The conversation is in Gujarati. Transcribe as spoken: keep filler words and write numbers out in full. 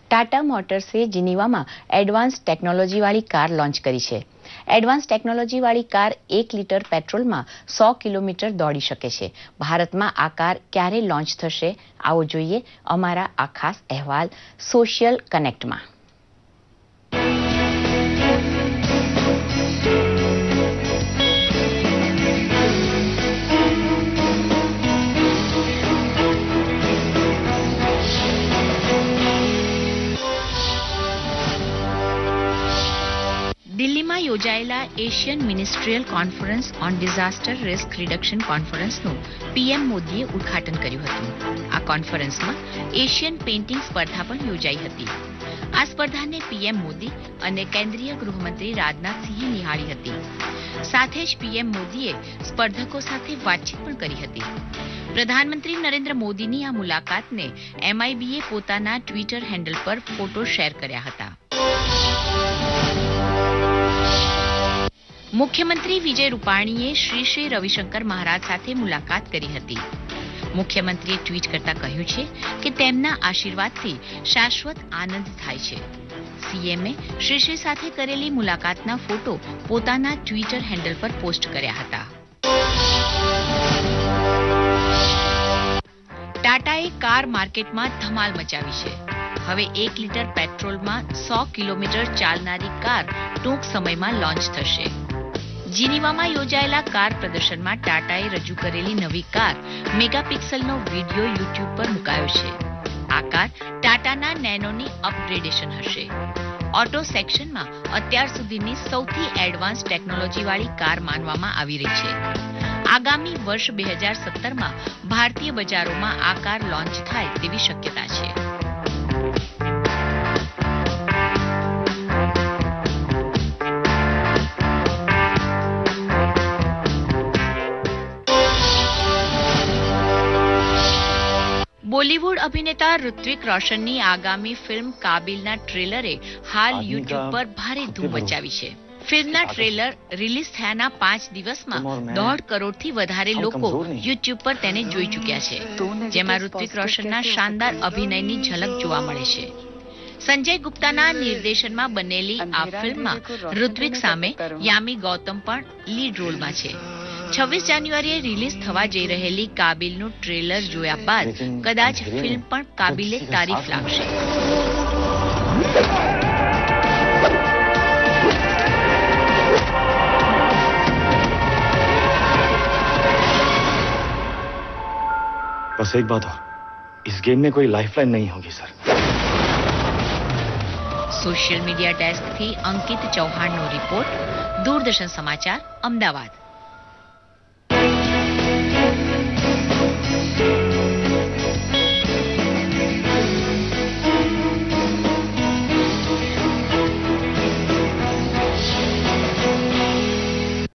ટાટા મોટર્સે જીનીવામાં એડવાન્સ ટેકનોલોજીવાળી કાર લોન્ચ કરી છે. એડવાન્સ ટેકનોલોજીવાળી કાર એક લીટર પેટ્રોલમાં સો કિલોમીટર દોડી શકે છે. ભારતમાં આ કાર ક્યારે લોન્ચ થશે, આવો જોઈએ અમારા આ ખાસ અહેવાલ સોશિયલ કનેક્ટમાં. દિલ્હીમાં યોજાયેલા Asian ministerial conference on disaster risk reduction કોન્ફરન્સનું પીએમ મોદીએ ઉદ્ઘાટન કર્યું હતું. આ કોન્ફરન્સમાં એશિયન પેઇન્ટિંગ સ્પર્ધા પણ યોજાઈ હતી. આ સ્પર્ધાને પીએમ મોદી અને કેન્દ્રીય ગૃહમંત્રી રાજનાથસિંહે નિહાળી હતી. સાથે જ પીએમ મોદીએ સ્પર્ધકો સાથે વાતચીત પણ કરી હતી. પ્રધાનમંત્રી નરેન્દ્ર મોદીની આ મુલાકાતને એમઆઈબીએ પોતાના ટ્વિટર હેન્ડલ પર ફોટો શેર કર્યા હતા. મુખ્યમંત્રી વિજય રૂપાણીએ શ્રી શ્રી રવિશંકર મહારાજ સાથે મુલાકાત કરી હતી. મુખ્યમંત્રીએ ટ્વીટ કરતા કહ્યું છે કે તેમના આશીર્વાદથી શાશ્વત આનંદ થાય છે. સીએમએ શ્રી શ્રી સાથે કરેલી મુલાકાતના ફોટો પોતાના ટ્વિટર હેન્ડલ પર પોસ્ટ કર્યા હતા. ટાટાએ કાર માર્કેટમાં ધમાલ મચાવી છે. હવે એક લીટર પેટ્રોલમાં સો કિલોમીટર ચાલનારી કાર ટૂંક સમયમાં લોન્ચ થશે. જીનીવામાં યોજાયેલા કાર પ્રદર્શનમાં ટાટાએ રજૂ કરેલી નવી કાર મેગાપિક્સલનો વિડીયો યુટ્યુબ પર મુકાયો છે. આ કાર ટાટાના નેનોની અપગ્રેડેશન હશે. ઓટો સેક્શનમાં અત્યાર સુધીની સૌથી એડવાન્સ ટેકનોલોજીવાળી કાર માનવામાં આવી રહી છે. આગામી વર્ષ બે હજાર સત્તરમાં ભારતીય બજારોમાં આ કાર લોન્ચ થાય તેવી શક્યતા છે. બોલીવુડ અભિનેતા ઋત્વિક રોશનની આગામી ફિલ્મ કાબિલના ટ્રેલરે હાલ યુટ્યુબ પર ભારે ધૂમ મચાવી છે. ફિલ્મના ટ્રેલર રિલીઝ થયાના પાંચ દિવસમાં દોઢ કરોડથી વધારે લોકો યુટ્યુબ પર તેને જોઈ ચૂક્યા છે, જેમાં ઋત્વિક રોશનના શાનદાર અભિનયની ઝલક જોવા મળે છે. સંજય ગુપ્તાના નિર્દેશનમાં બનેલી આ ફિલ્મમાં ઋત્વિક સામે યામી ગૌતમ પણ લીડ રોલમાં છે. છવ્વીસ જાન્યુઆરીએ રિલીઝ થવા જઈ રહેલી કાબિલનું ટ્રેલર જોયા બાદ કદાચ ફિલ્મ પણ કાબિલે તારીફ લાગશે. बस एक बात और, इस गेम में कोई लाइफलाइन नहीं होगी सर. સોશિયલ મીડિયા ડેસ્કથી અંકિત ચૌહાણનો રિપોર્ટ, દૂરદર્શન સમાચાર, અમદાવાદ.